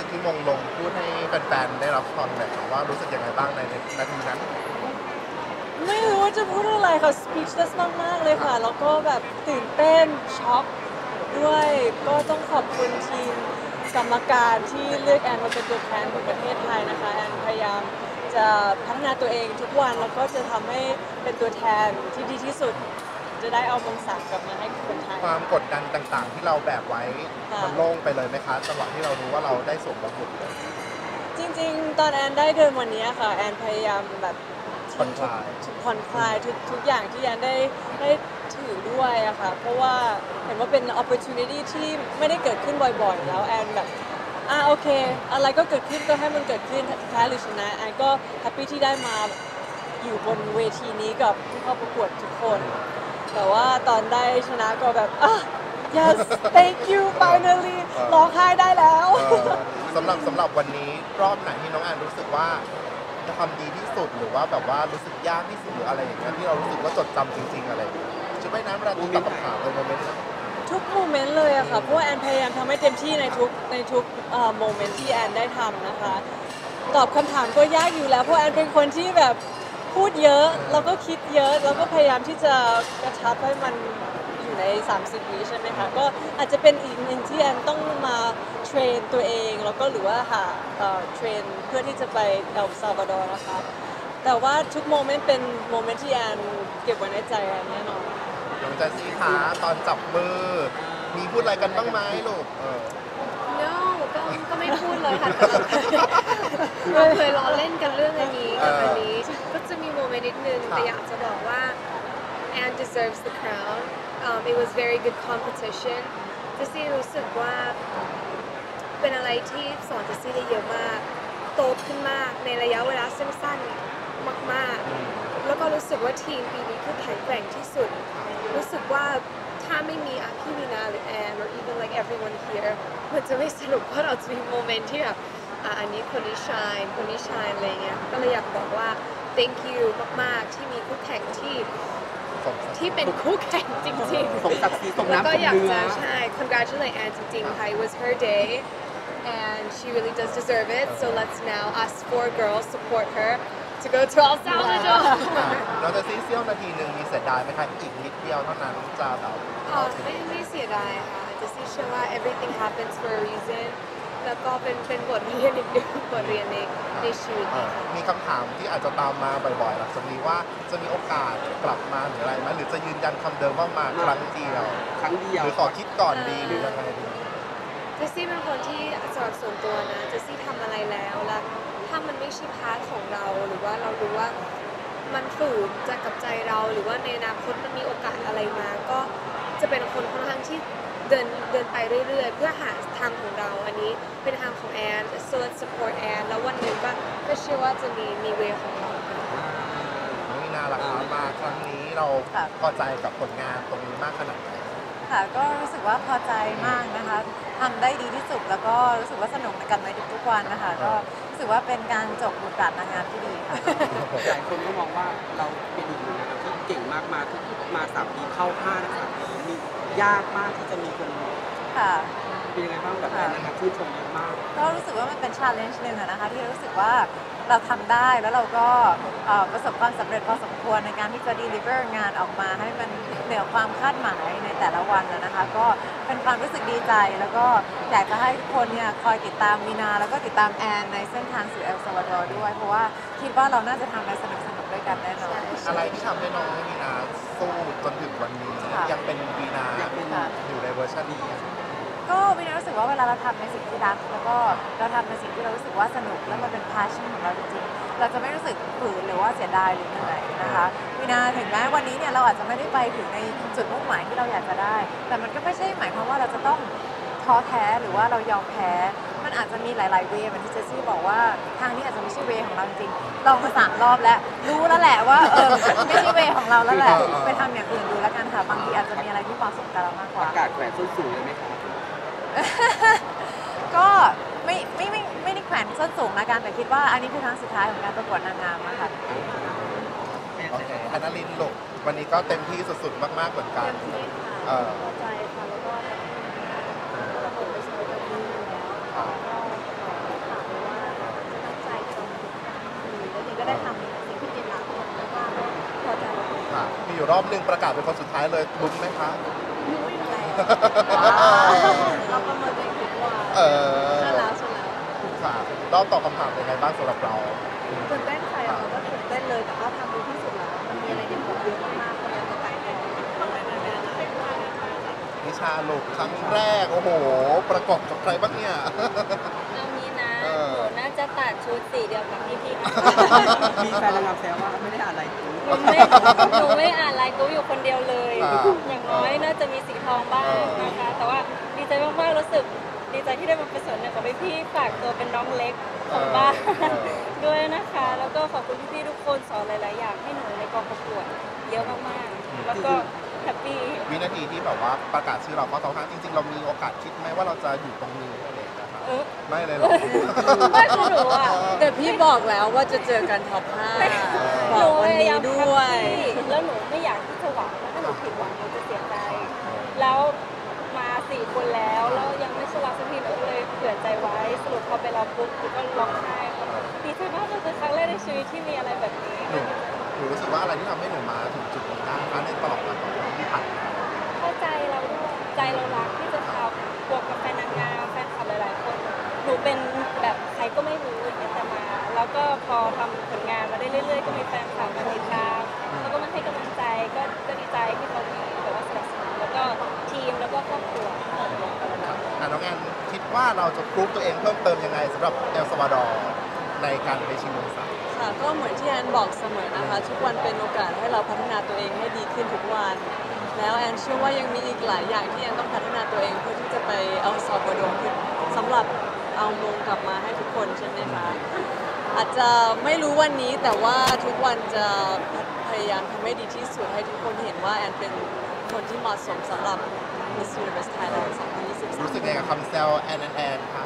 ที่มงลงพูดให้แฟนๆได้รับฟังหน่อยครับว่ารู้สึกยังไงบ้างในนาทีนั้นไม่รู้ว่าจะพูดอะไรค่ะ speechless มากๆเลยค่ะ แล้วก็แบบตื่นเต้นช็อกด้วยก็ต้องขอบคุณทีมกรรมการที่เลือกแอนมาเป็นตัวแทนของประเทศไทยนะคะแอนพยายามจะพัฒนาตัวเองทุกวันแล้วก็จะทำให้เป็นตัวแทนที่ดีที่สุด จะได้เอามงศักดิ์กลับมาให้คนไทยความกดดันต่างๆที่เราแบกไว้มันโล่งไปเลยไหมคะจังหวะที่เรารู้ว่าเราได้สวมมงกุฎเลยจริงๆตอนแอนได้เดินวันนี้ค่ะแอนพยายามแบบผ่อนคลายผ่อนคลายทุกอย่างที่แอนได้ถือด้วยอะค่ะเพราะว่าเห็นว่าเป็น opportunity ที่ไม่ได้เกิดขึ้นบ่อยๆแล้วแอนแบบโอเคอะไรก็เกิดขึ้นก็ให้มันเกิดขึ้นแพ้หรือชนะแอนก็แฮปปี้ที่ได้มาอยู่บนเวทีนี้กับผู้เข้าประกวดทุกคนแต่ว่าตอนได้ชนะก็แบบyes thank you finally ร้องไห้ได้แล้วสำหรับวันนี้รอบไหนที่น้องแอนรู้สึกว่าจะทำดีที่สุดหรือว่าแบบว่ารู้สึกยากที่สุดหรืออะไรอย่างเงี้ยที่เรารู้สึกว่าจดจำจริงๆอะไรชุดว่ายน้ำเวลาที่ตอบคำถามในโมเมนต์นั้นทุกโมเมนต์เลยอะค่ะเพราะว่าแอนพยายามทำให้เต็มที่ในทุกโมเมนต์ที่แอนได้ทำนะคะตอบคำถามก็ยากอยู่แล้วเพราะแอนเป็นคนที่แบบพูดเยอะแล้วก็คิดเยอะแล้วก็พยายามที่จะกระชับให้มันอยู่ใน30 วิใช่ไหมคะก็อาจจะเป็นอีกหนึ่งที่แอนต้องมาเทรนตัวเองแล้วก็หรือว่าหาเทรนเพื่อที่จะไปเอลซาวาดอร์นะคะแต่ว่าทุกโมเมนต์เป็นโมเมนต์ที่แอนเก็บไว้ในใจแอนแน่นอนน้องเจสซี่ขาตอนจับมือมีพูดอะไรกันบ้างไหมลูก no ก็ไม่พูดเลยค่ะแต่เราเคยล้อเล่นกันเรื่องอันนี้กับอันนี้ก็จะมีโมเมนต์นิดนึงแต่อยากจะบอกว่า Anne deserves the crown it was very good competition เจสซี่รู้สึกว่าเป็นอะไรที่สอนเจสซี่ได้เยอะมากโตขึ้นมากในระยะเวลาสั้นๆมากๆแล้วก็รู้สึกว่าทีมปีนี้คือแข็งแกร่งที่สุดรู้สึกว่าถ้าไม่มีพี่วีนาหรือแอน or even like everyone here มันจะไม่สนุกเพราะเราจะมีโมเมนต์ที่แบบอันนี้คนนี้ shine คนนี้ shine อะไรเงี้ยก็เลยอยากบอกว่า thank you มากๆที่มีคู่แข่งที่เป็นคู่แข่งจริงๆสมศักดิ์ศรีสมแล้วน้ำสมก็อยากเนื้อจะใช่ congratulate Anne จริงๆค่ะ it was her day and she really does deserve it so let's now us 4 girls support her to go to El Salvador เราจะซีเซี่ยวนาทีหนึ่งมีเสียดายไหมคะอีกนิดเดียวเท่านั้นจะแบบไม่เสียดายค่ะจะซีเชื่อว่า everything happens for a reason แล้วก็เป็นบทเรียนอีกหนึ่งบทเรียนในชีวิตค่ะมีคำถามที่อาจจะตามมาบ่อยๆหลังจากนี้ว่าจะมีโอกาสกลับมาหรืออะไรไหมหรือจะยืนยันคำเดิมว่ามาครั้งเดียวหรือขอคิดก่อนดีหรือยังไงดีเจสซี่เป็นคนที่สำหรับส่วนตัวนะเจสซี่ทำอะไรแล้วถ้ามันไม่ใช่พาร์ทของเราหรือว่าเรารู้ว่ามันฝืนจะกับใจเราหรือว่าในอนาคตมันมีโอกาสอะไรมาก็จะเป็นคนค่อนข้างที่เดินไปเรื่อยๆเพื่อหาทางของเราอันนี้เป็นทางของแอน so let's support แอนแล้ววันหนึ่งก็เชื่อว่าจะมีเวของเรามีนาหลักมาครั้งนี้เราพอใจกับผลงานตรงนี้มากขนาดไหนค่ะก็รู้สึกว่าพอใจมากนะคะทำได้ดีที่สุดแล้วก็รู้สึกว่าสนุกในการไปทุกวันนะคะก็รู้สึกว่าเป็นการจบบทบาทนางงามที่ดีค่ะหลายคนก็มองว่าเราเป็นอีกหนึ่งนะครับที่เก่งมากมาที่มา3 ปีเข้า5นะคะมียากมากที่จะมีคนค่ะเป็นยังไงบ้างแบบนั้นนะครับชื่นชมเยอะมากก็รู้สึกว่ามันเป็น challenge หนึ่งนะคะที่รู้สึกว่าเราทำได้แล้วเราก็ประสบความสำเร็จพอสมควรในการที่จะ deliver งานออกมาให้มันเหนือความคาดหมายในแต่ละวันนะคะก็เป็นความรู้สึกดีใจแล้วก็อยากจะให้ทุกคนเนี่ยคอยติดตามวีนาแล้วก็ติดตามแอนในเส้นทางสู่เอลซัลวาดอร์ด้วยเพราะว่าคิดว่าเราน่าจะทำอะไรสนุกๆด้วยกันแน่นอนอะไรที่ทำให้น้องวีนาสู้จนถึงวันนี้ยังเป็นวีนาอยู่ในเวอร์ชันนี้ก็วินารู้สึกว่าเวลาเราทำในสิ่งที่รักแล้วก็เราทำในสิ่งที่เรารู้สึกว่าสนุกแล้วมันเป็น passion ของเราจริงๆเราจะไม่รู้สึกฝืนหรือว่าเสียดายหรือเหนื่อยนะคะวินาถึงแม้วันนี้เนี่ยเราอาจจะไม่ได้ไปถึงในจุดมุ่งหมายที่เราอยากจะได้แต่มันก็ไม่ใช่หมายความว่าเราจะต้องท้อแท้หรือว่าเรายอมแพ้มันอาจจะมีหลายๆเวย์เหมือนที่เจสซี่บอกว่าทางนี้อาจจะไม่ใช่เวย์ของเราจริงๆลองมา3 รอบแล้วรู้แล้วแหละว่าไม่ใช่เวย์ของเราแล้วแหละไปทำอย่างอื่นดูแล้วกันค่ะบางทีอาจจะมีอะไรที่เหมาะสมกับเรามากกว่าอากาศแขวนส้นสูงเลยไหมคะก็ไม่ได้แขวนส้นสูงนะการแต่คิดว่าอันนี้คือครั้งสุดท้ายของการประกวดนางงามนะคะโอเคอนาลินลูกวันนี้ก็เต็มที่สุดๆมากๆเหมือนกันพอใจค่ะแล้วก็ระบบไปสวยแบบนี้อยู่แล้วก็รอบหนึ่งประกาศเป็นคนสุดท้ายเลยลุ้นไหมคะเราประเมินตัวเองถูกกว่าเออใช่แล้วใช่แล้วค่ะรอบตอบคำถามเป็นไงบ้างสำหรับเราตื่นเต้นค่ะเราก็ตื่นเต้นเลยแต่ก็ทำดีที่สุดแล้วมันมีอะไรในหัวเยอะมากๆพยายามจะไต่ตองนิชาลูกครั้งแรกโอ้โห ประกอบกับใครบ้างเนี่ยเอางี้นะเออหนูน่าจะตัดชุดสีเดียวกับพี่ๆนะมีแฟนนางงามแซวว่าไม่ได้อ่านอะไรหนูไม่อ่านไลน์กรุ๊ปอยู่คนเดียวเลยอ่าอย่างน้อยน่าจะมีสีทองบ้างนะคะ แต่ว่าดีใจมากๆ รู้สึกดีใจที่ได้มาเป็นส่วนหนึ่งของพี่ๆฝากตัวเป็นน้องเล็กของบ้านด้วยนะคะ แล้วก็ขอบคุณพี่ๆทุกคนสอนหลายๆอย่างให้หนูในกองประกวดเยอะมากๆ แล้วก็แฮปปี้วินาทีที่แบบว่าประกาศชื่อเราเข้าท็อป5จริงๆ เรามีโอกาสคิดไหมว่าเราจะอยู่ตรงนี้อะไรอย่างเงี้ยครับเออไม่เลยหรอไม่คือหนูอ่ะแต่พี่บอกแล้วว่าจะเจอกันท็อป 5 บอกวันนี้ด้วยแล้วหนูไม่อยากที่จะหวังแล้วถ้าหนูผิดหวังหนูจะเสียใจ แล้วมา4 คนแล้วยังไม่ชนะสักทีหนูก็เลยเผื่อใจไว้สรุปพอไปรอปุ๊บหนูก็ร้องไห้ค่ะดีใจมากเลยคือครั้งแรกในชีวิตที่มีอะไรแบบนี้หนูรู้สึกว่าอะไรที่ทำให้หนูมาถึงจุดนี้ได้คะในตลอดการต่อสู้ที่ผ่านมาเข้าใจเราด้วยใจเรารักที่จะทำบวกกับแฟนนางงามแฟนคลับหลายๆคนหนูเป็นแบบใครก็ไม่รู้อย่างเงี้ยแต่มา แล้วก็พอทำผลงานมาได้เรื่อยๆก็มีแฟนคลับมาติดตามแล้วก็มาให้กำลังใจก็ดีใจที่เขามีแบบว่าสนับสนุนแล้วก็ทีมแล้วก็ครอบครัวน้องแอนคิดว่าเราจะปรูฟตัวเองเพิ่มเติมยังไงสำหรับเอลซัลวาดอร์ในการไปชิงวงศาค่ะก็เหมือนที่แอนบอกเสมอนะคะ ทุกวันเป็นโอกาสให้เราพัฒนาตัวเองให้ดีขึ้นทุกวัน แล้วแอนเชื่อว่ายังมีอีกหลายอย่างที่แอนต้องพัฒนาตัวเองเพื่อที่จะไปเอาซอลวาดอร์ขึ้นสำหรับเอามงกลับมาให้ทุกคนใช่ไหมคะอาจจะไม่รู้วันนี้แต่ว่าทุกวันจะพยายามทำให้ดีที่สุดให้ทุกคนเห็นว่าแอนเป็นคนที่เหมาะสมสำหรับ Miss Universe Thailand 2023 รู้สึกยังไงกับคำแซวแอนค่ะ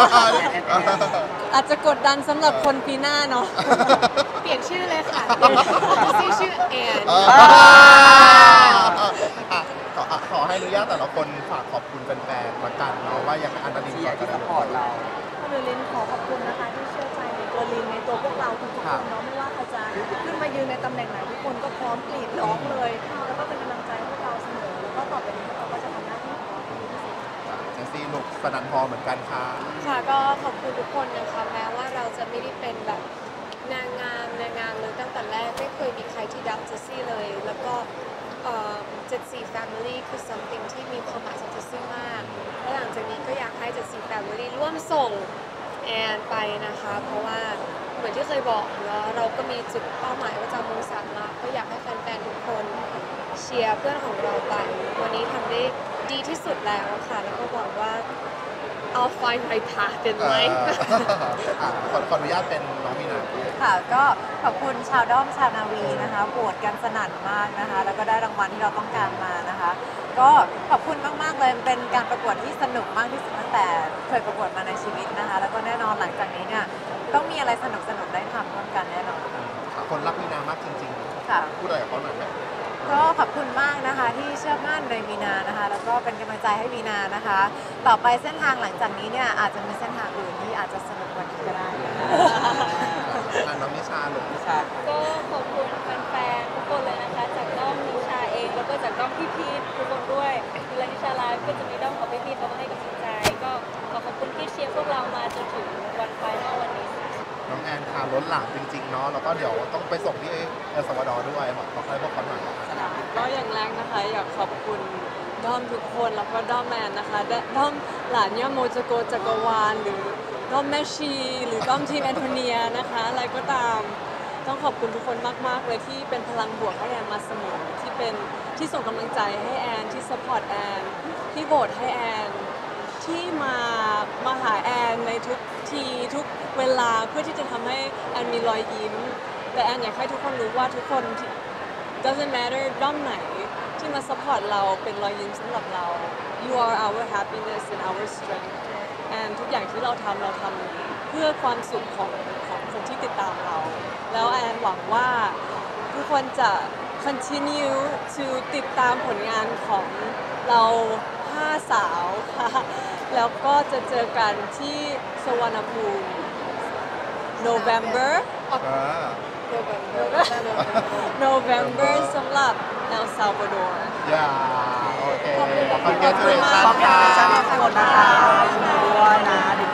อาจจะกดดันสำหรับคนปีหน้าเนาะเปลี่ยนชื่อเลยค่ะชื่อแอนขอให้อนุญาตแต่ละคนฝากขอบคุณแฟนๆละกันเนาะว่ายังอันดับเชียร์ที่ซัพพอร์ตเราหนูลินขอขอบคุณนะคะที่เชื่อใจในตัวลินในตัวพวกเราทุกๆคนเนาะไม่ว่าใครจะขึ้นมายืนในตำแหน่งไหนทุกคนก็พร้อมกรีดร้องเลยแล้วก็เป็นกำลังใจให้พวกเราเสมอแล้วก็ต่อไปนี้พวกเราก็จะทำหน้าที่ของเราให้ดีที่สุดเจสซี่ลูกสนันพอเหมือนกันค่ะค่ะก็ขอบคุณทุกคนนะคะแม้ว่าเราจะไม่ได้เป็นแบบนางงามเลยตั้งแต่แรกไม่เคยมีใครที่ดับเจสซี่เลย แล้วก็74 Family คือ something ที่มีความหมายสำหรับเจสซี่มากแล้วหลังจากนี้ก็อยากให้74 Family ร่วมส่งแอนไปนะคะ เพราะว่าเหมือนที่เคยบอกเนาะเราก็มีจุดเป้าหมายว่าจะมง3 ลักก็อยากให้แฟนๆทุกคนเชียร์เพื่อนของเราไป วันนี้ทำได้ดีที่สุดแล้วค่ะ แล้วก็หวังว่า I'll find my path in life ขออนุญาตเป็นน้องมีนาค่ะก็ขอบคุณชาวด้อมชาวนาวีนะคะโหวตกันสนั่นมากนะคะ แล้วก็ได้รางวัลที่เราต้องการมานะคะ ก็ขอบคุณมากๆเลยเป็นการประกวดที่สนุกมากที่สุดตั้งแต่เคยประกวดมาในชีวิตนะคะ แล้วก็แน่นอนหลังจากนี้เนี่ยต้องมีอะไรสนุกๆได้ทำร่วมกันแน่นอนคนรักมีนามากจริงค่ะๆ พูดอะไรกับเขาหน่อยไหมก็ขอบคุณมากนะคะที่เชื่อมั่นในวีนานะคะ แล้วก็เป็นกำลังใจให้วีนานะคะ ต่อไปเส้นทางหลังจากนี้เนี่ยอาจจะมีเส้นทางอื่นที่อาจจะสนุกกว่านี้ก็ได้นะคะน้องนิชาลูกนิชาก็ขอบคุณแฟนๆทุกคนเลยนะคะ จากด้อมนิชาเองแล้วก็จากด้อมพี่ๆทุกคนด้วยเวลานิชาไลฟ์ก็จะมีด้อมของพี่ๆเขามาให้กำลังใจ ก็ขอบคุณที่เชียร์พวกเรามาจนถึงวันไฟนอลวันนี้ค่ะน้องแอนค่ะล้นหลามจริงๆเนาะแล้วก็เดี๋ยวต้องไปส่งที่เอลซัลวาดอร์ด้วยขอให้พวกเขาหน่อยก็อย่างแรกนะคะอยากขอบคุณด้อมทุกคนแล้วก็ด้อมแมนนะคะด้อมหลานย่าโมจโกจักรวาลหรือด้อมแม่ชีหรือด้อมทีมแอนโทเนียนะคะอะไรก็ตามต้องขอบคุณทุกคนมากๆเลยที่เป็นพลังบวกให้แอนมาเสมอที่ส่งกำลังใจให้แอนที่สปอร์ตแอนที่โหวตให้แอนที่มาหาแอนในทุกทีทุกเวลาเพื่อที่จะทำให้แอนมีรอยยิ้มแต่แอนอยากให้ทุกคนรู้ว่าทุกคนdoesn't matter ด้อมไหนที่มา support เราเป็นรอยยิ้มสำหรับเรา you are our happiness and our strength and ทุกอย่างที่เราทำเพื่อความสุขของคนที่ติดตามเรา แล้วแอนหวังว่าทุกคนจะ continue to ติดตามผลงานของเรา5 สาวค่ะแล้วก็จะเจอกันที่สวนภูมิ November สำหรับ El Salvador อย่าโอเคขอบคุณ congratulations มากค่ะค่ะขอบคุณนะคะด้วยนะ